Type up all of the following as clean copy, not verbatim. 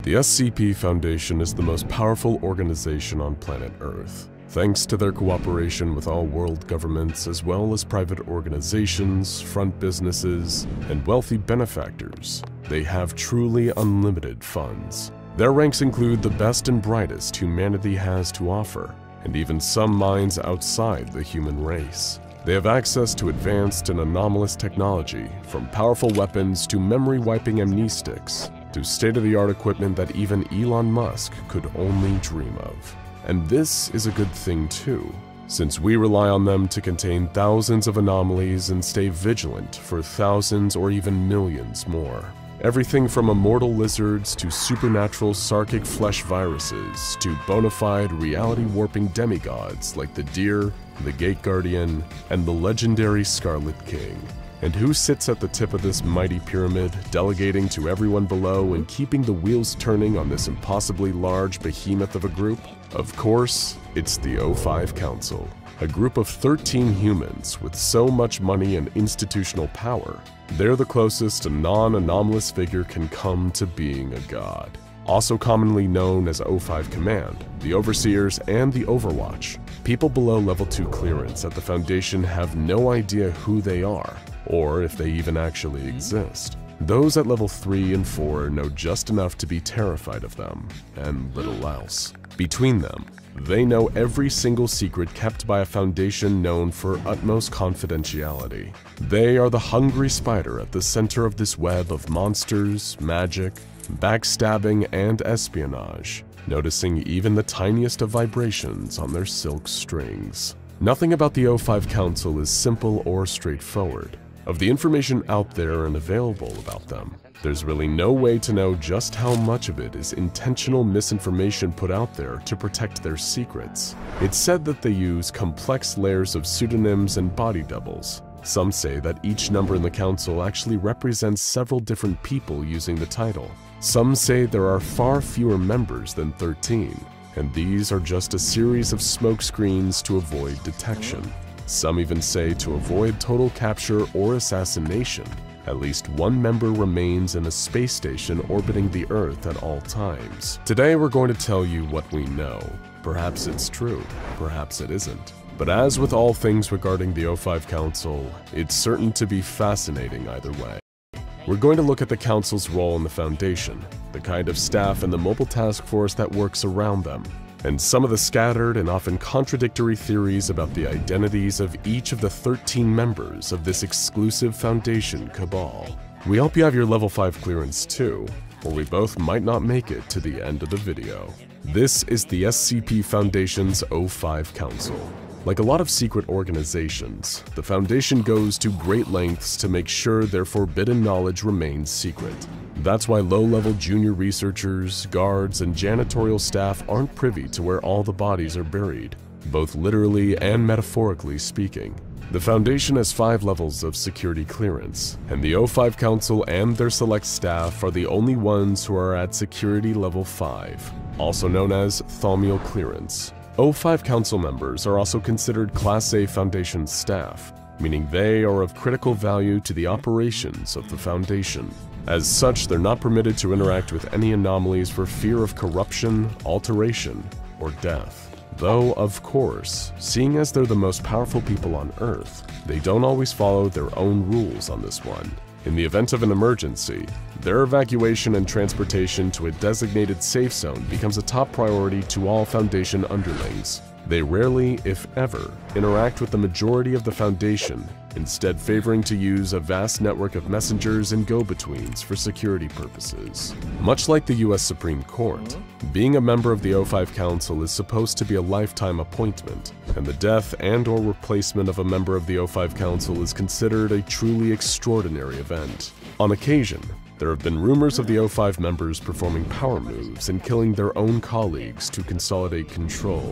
The SCP Foundation is the most powerful organization on planet Earth. Thanks to their cooperation with all world governments as well as private organizations, front businesses, and wealthy benefactors, they have truly unlimited funds. Their ranks include the best and brightest humanity has to offer, and even some minds outside the human race. They have access to advanced and anomalous technology, from powerful weapons to memory-wiping amnestics, to state-of-the-art equipment that even Elon Musk could only dream of. And this is a good thing too, since we rely on them to contain thousands of anomalies and stay vigilant for thousands or even millions more. Everything from immortal lizards to supernatural sarkic flesh viruses to bona fide reality-warping demigods like the Deer, the Gate Guardian, and the legendary Scarlet King. And who sits at the tip of this mighty pyramid, delegating to everyone below and keeping the wheels turning on this impossibly large behemoth of a group? Of course, it's the O5 Council, a group of 13 humans with so much money and institutional power. They're the closest a non-anomalous figure can come to being a god. Also commonly known as O5 Command, the Overseers, and the Overwatch. People below level 2 clearance at the Foundation have no idea who they are, or if they even actually exist. Those at level 3 and 4 know just enough to be terrified of them, and little else. Between them, they know every single secret kept by a Foundation known for utmost confidentiality. They are the hungry spider at the center of this web of monsters, magic, backstabbing, and espionage, noticing even the tiniest of vibrations on their silk strings. Nothing about the O5 Council is simple or straightforward. Of the information out there and available about them, there's really no way to know just how much of it is intentional misinformation put out there to protect their secrets. It's said that they use complex layers of pseudonyms and body doubles. Some say that each number in the council actually represents several different people using the title. Some say there are far fewer members than 13, and these are just a series of smokescreens to avoid detection. Some even say to avoid total capture or assassination, at least one member remains in a space station orbiting the Earth at all times. Today we're going to tell you what we know. Perhaps it's true, perhaps it isn't. But as with all things regarding the O5 Council, it's certain to be fascinating either way. We're going to look at the Council's role in the Foundation, the kind of staff and the mobile task force that works around them, and some of the scattered and often contradictory theories about the identities of each of the 13 members of this exclusive Foundation cabal. We hope you have your level 5 clearance too, or we both might not make it to the end of the video. This is the SCP Foundation's O5 Council. Like a lot of secret organizations, the Foundation goes to great lengths to make sure their forbidden knowledge remains secret. That's why low-level junior researchers, guards, and janitorial staff aren't privy to where all the bodies are buried, both literally and metaphorically speaking. The Foundation has 5 levels of security clearance, and the O5 Council and their select staff are the only ones who are at security level 5, also known as Thaumiel clearance. O5 Council members are also considered Class A Foundation staff, meaning they are of critical value to the operations of the Foundation. As such, they're not permitted to interact with any anomalies for fear of corruption, alteration, or death. Though, of course, seeing as they're the most powerful people on Earth, they don't always follow their own rules on this one. In the event of an emergency, their evacuation and transportation to a designated safe zone becomes a top priority to all Foundation underlings. They rarely, if ever, interact with the majority of the Foundation, instead favoring to use a vast network of messengers and go-betweens for security purposes. Much like the US Supreme Court, being a member of the O5 Council is supposed to be a lifetime appointment, and the death and/or replacement of a member of the O5 Council is considered a truly extraordinary event. On occasion, there have been rumors of the O5 members performing power moves and killing their own colleagues to consolidate control.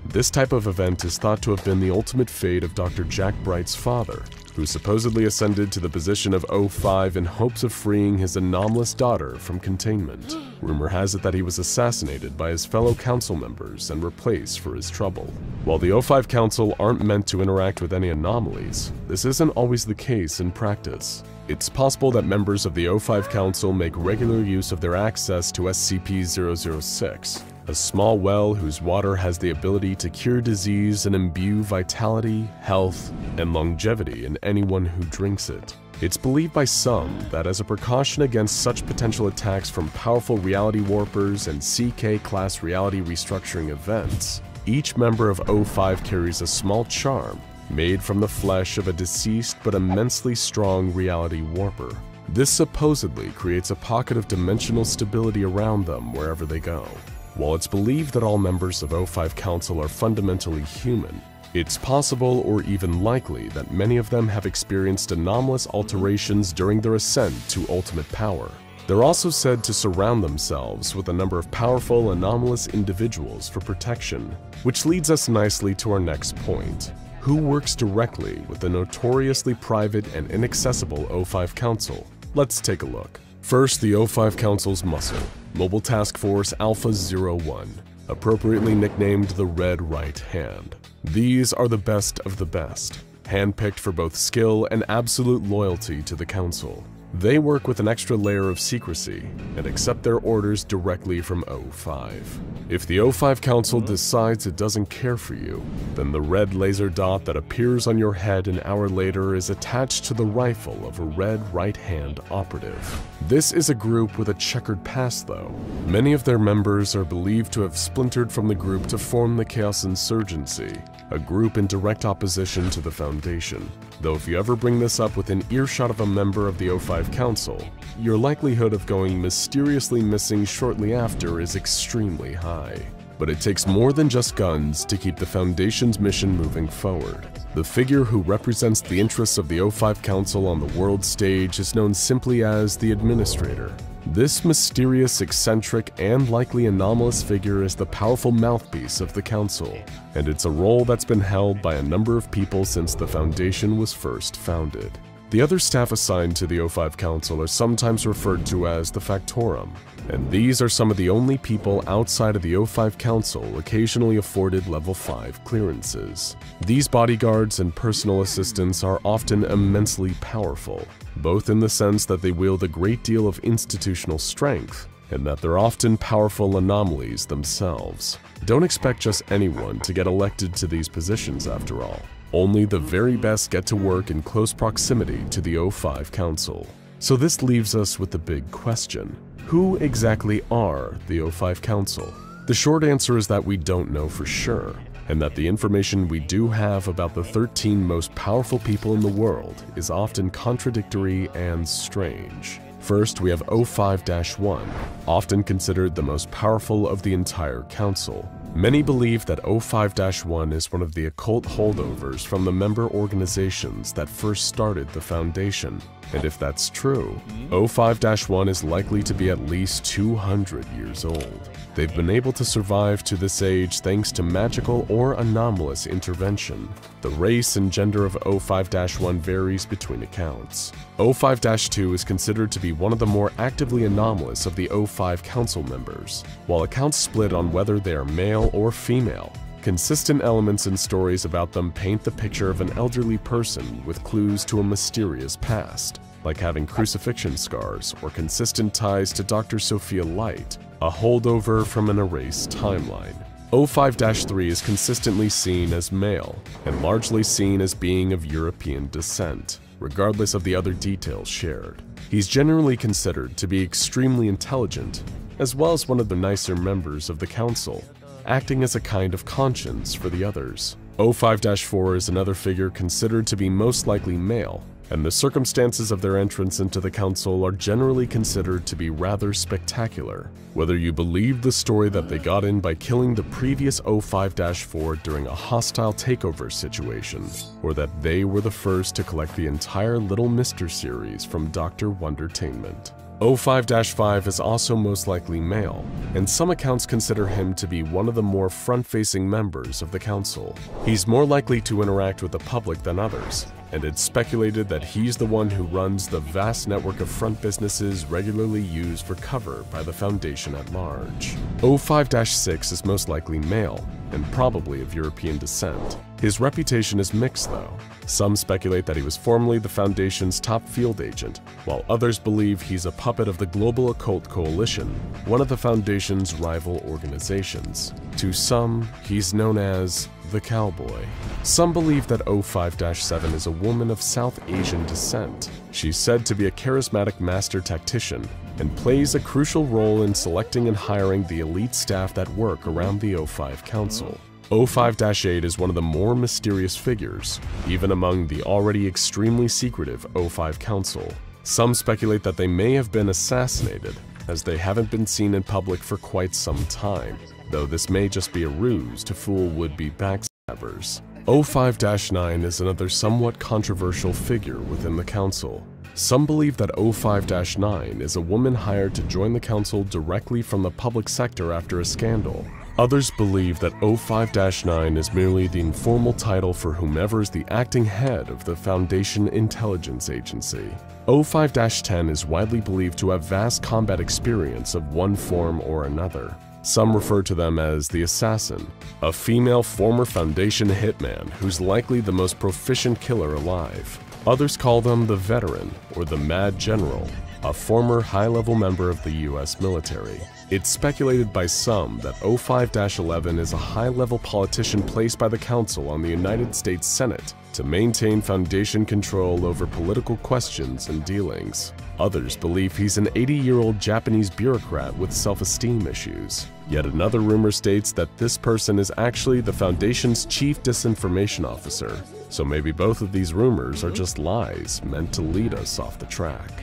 This type of event is thought to have been the ultimate fate of Dr. Jack Bright's father, who supposedly ascended to the position of O5 in hopes of freeing his anomalous daughter from containment. Rumor has it that he was assassinated by his fellow council members and replaced for his trouble. While the O5 Council aren't meant to interact with any anomalies, this isn't always the case in practice. It's possible that members of the O5 Council make regular use of their access to SCP-006, a small well whose water has the ability to cure disease and imbue vitality, health, and longevity in anyone who drinks it. It's believed by some that as a precaution against such potential attacks from powerful reality warpers and CK-class reality restructuring events, each member of O5 carries a small charm made from the flesh of a deceased but immensely strong reality warper. This supposedly creates a pocket of dimensional stability around them wherever they go. While it's believed that all members of O5 Council are fundamentally human, it's possible or even likely that many of them have experienced anomalous alterations during their ascent to ultimate power. They're also said to surround themselves with a number of powerful anomalous individuals for protection, which leads us nicely to our next point. Who works directly with the notoriously private and inaccessible O5 Council? Let's take a look. First, the O5 Council's muscle, Mobile Task Force Alpha-01, appropriately nicknamed the Red Right Hand. These are the best of the best, handpicked for both skill and absolute loyalty to the Council. They work with an extra layer of secrecy and accept their orders directly from O5. If the O5 Council decides it doesn't care for you, then the red laser dot that appears on your head an hour later is attached to the rifle of a Red Right Hand operative. This is a group with a checkered past though. Many of their members are believed to have splintered from the group to form the Chaos Insurgency, a group in direct opposition to the Foundation. Though if you ever bring this up within earshot of a member of the O5 Council, your likelihood of going mysteriously missing shortly after is extremely high. But it takes more than just guns to keep the Foundation's mission moving forward. The figure who represents the interests of the O5 Council on the world stage is known simply as the Administrator. This mysterious, eccentric, and likely anomalous figure is the powerful mouthpiece of the Council, and it's a role that's been held by a number of people since the Foundation was first founded. The other staff assigned to the O5 Council are sometimes referred to as the Factorum, and these are some of the only people outside of the O5 Council occasionally afforded level 5 clearances. These bodyguards and personal assistants are often immensely powerful, both in the sense that they wield a great deal of institutional strength, and that they're often powerful anomalies themselves. Don't expect just anyone to get elected to these positions after all. Only the very best get to work in close proximity to the O5 Council. So this leaves us with the big question. Who exactly are the O5 Council? The short answer is that we don't know for sure, and that the information we do have about the 13 most powerful people in the world is often contradictory and strange. First, we have O5-1, often considered the most powerful of the entire Council. Many believe that O5-1 is one of the occult holdovers from the member organizations that first started the Foundation. And if that's true, O5-1 is likely to be at least 200 years old. They've been able to survive to this age thanks to magical or anomalous intervention. The race and gender of O5-1 varies between accounts. O5-2 is considered to be one of the more actively anomalous of the O5 Council members, while accounts split on whether they are male or female. Consistent elements and stories about them paint the picture of an elderly person with clues to a mysterious past, like having crucifixion scars or consistent ties to Dr. Sophia Light, a holdover from an erased timeline. O5-3 is consistently seen as male, and largely seen as being of European descent, regardless of the other details shared. He's generally considered to be extremely intelligent, as well as one of the nicer members of the Council, acting as a kind of conscience for the others. O5-4 is another figure considered to be most likely male, and the circumstances of their entrance into the Council are generally considered to be rather spectacular. Whether you believe the story that they got in by killing the previous O5-4 during a hostile takeover situation, or that they were the first to collect the entire Little Mister series from Dr. Wondertainment. O5-5 is also most likely male, and some accounts consider him to be one of the more front-facing members of the council. He's more likely to interact with the public than others, and it's speculated that he's the one who runs the vast network of front businesses regularly used for cover by the Foundation at large. O5-6 is most likely male, and probably of European descent. His reputation is mixed though. Some speculate that he was formerly the Foundation's top field agent, while others believe he's a puppet of the Global Occult Coalition, one of the Foundation's rival organizations. To some, he's known as the Cowboy. Some believe that O5-7 is a woman of South Asian descent. She's said to be a charismatic master tactician and plays a crucial role in selecting and hiring the elite staff that work around the O5 Council. O5-8 is one of the more mysterious figures, even among the already extremely secretive O5 Council. Some speculate that they may have been assassinated, as they haven't been seen in public for quite some time, though this may just be a ruse to fool would-be backstabbers. O5-9 is another somewhat controversial figure within the Council. Some believe that O5-9 is a woman hired to join the Council directly from the public sector after a scandal. Others believe that O5-9 is merely the informal title for whomever is the acting head of the Foundation Intelligence Agency. O5-10 is widely believed to have vast combat experience of one form or another. Some refer to them as the Assassin, a female former Foundation hitman who's likely the most proficient killer alive. Others call them the Veteran or the Mad General, a former high-level member of the US military. It's speculated by some that O5-11 is a high-level politician placed by the Council on the United States Senate to maintain Foundation control over political questions and dealings. Others believe he's an 80-year-old Japanese bureaucrat with self-esteem issues. Yet another rumor states that this person is actually the Foundation's chief disinformation officer, so maybe both of these rumors are just lies meant to lead us off the track.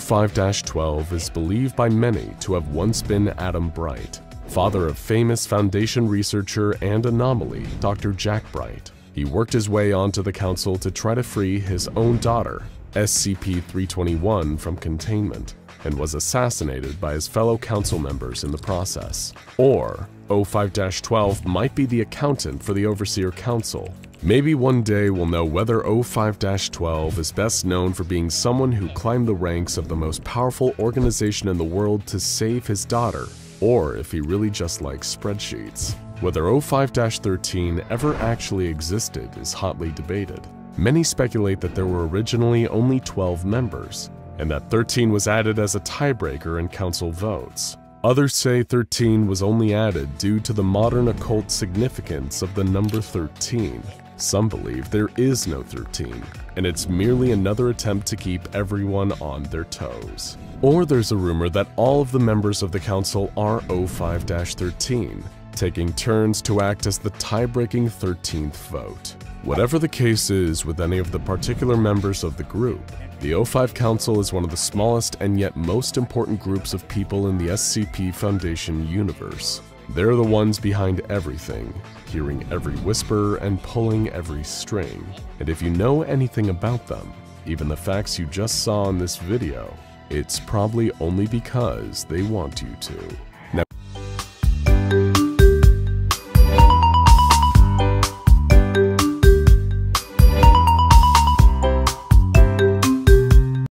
O5-12 is believed by many to have once been Adam Bright, father of famous Foundation researcher and anomaly Dr. Jack Bright. He worked his way onto the Council to try to free his own daughter, SCP-321, from containment, and was assassinated by his fellow Council members in the process. Or, O5-12 might be the accountant for the Overseer Council. Maybe one day we'll know whether O5-12 is best known for being someone who climbed the ranks of the most powerful organization in the world to save his daughter, or if he really just likes spreadsheets. Whether O5-13 ever actually existed is hotly debated. Many speculate that there were originally only 12 members, and that 13 was added as a tiebreaker in Council votes. Others say 13 was only added due to the modern occult significance of the number 13. Some believe there is no 13, and it's merely another attempt to keep everyone on their toes. Or there's a rumor that all of the members of the Council are O5-13, taking turns to act as the tie-breaking 13th vote. Whatever the case is with any of the particular members of the group, the O5 Council is one of the smallest and yet most important groups of people in the SCP Foundation universe. They're the ones behind everything, hearing every whisper and pulling every string. And if you know anything about them, even the facts you just saw in this video, it's probably only because they want you to.